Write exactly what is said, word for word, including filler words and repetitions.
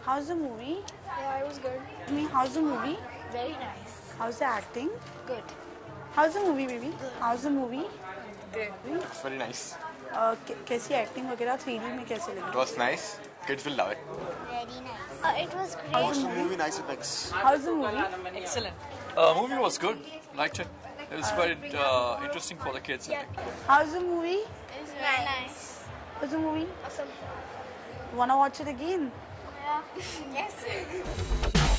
How's the movie? Yeah, it was good. I mean, how's the movie? Very nice. How's the acting? Good. How's the movie, baby? How's the movie? Good. It's very nice. Uh, कै- कैसी acting वगैरह three D में कैसे It लगी? was nice. Kids will love it. Very nice. Uh, it was great. How's the movie? Movie nice effects. How's the movie? Excellent. Uh, movie was good. Liked it. It was quite uh, interesting for the kids. I think. How's the movie? It's very nice. How's the movie? Awesome. Wanna watch it again? Yeah. Yes.